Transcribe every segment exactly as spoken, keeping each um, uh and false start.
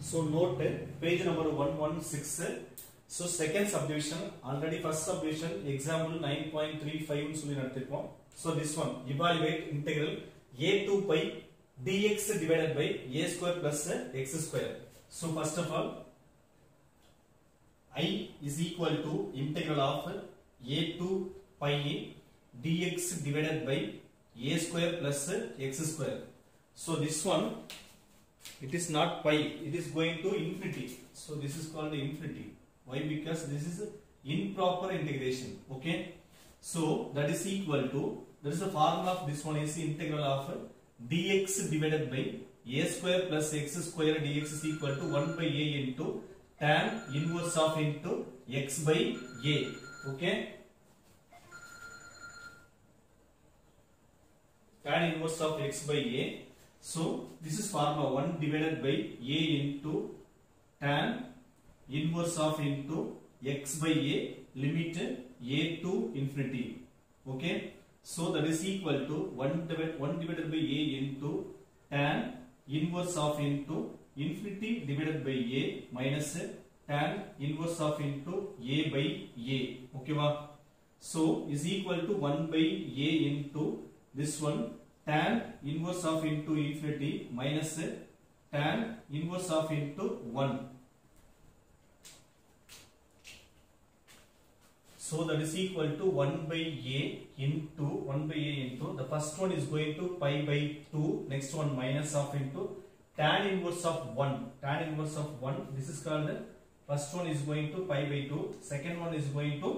So note page number one sixteen. So second subdivision, already first subdivision example nine point three five சொல்லி நடத்திருப்போம். So this one evaluate integral a to pi dx divided by a square plus x square. So first of all, I is equal to integral of a to pi dx divided by a square plus x square. So this one, it is not pi, it is going to infinity. So this is called infinity. Why? Because this is improper integration. Okay. So that is equal to, that is the formula of this one is integral of dx divided by a square plus x square dx is equal to one by a into tan inverse of into x by a. Okay. Tan inverse of x by a. So this is formula one divided by a into tan inverse of into x by a, limit a to infinity. Okay. So that is equal to one divided, one divided by a into tan inverse of into infinity divided by a minus tan inverse of into a by a. Okay va? So is equal to one by a into this one tan inverse of into infinity minus tan inverse of into one. So that is equal to one by a into one by a into the first one is going to pi by two, next one minus of into tan inverse of one, tan inverse of one, this is called, first one is going to pi by two, second one is going to,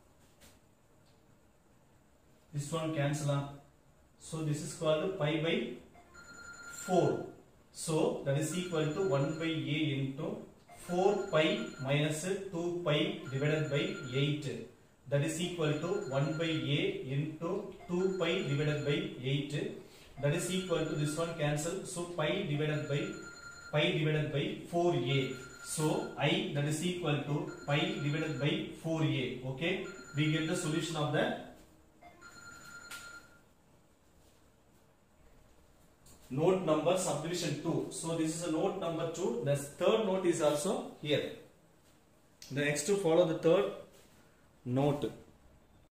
this one cancel on. So this is called pi by four. So that is equal to one by a into four pi minus two pi divided by eight. That is equal to one by a into two pi divided by eight. That is equal to this one cancel. So pi divided by pi divided by four a. So I, that is equal to pi divided by four a. Okay. We get the solution of the note number subdivision two. So this is a note number two. The third note is also here. The next to follow the third note.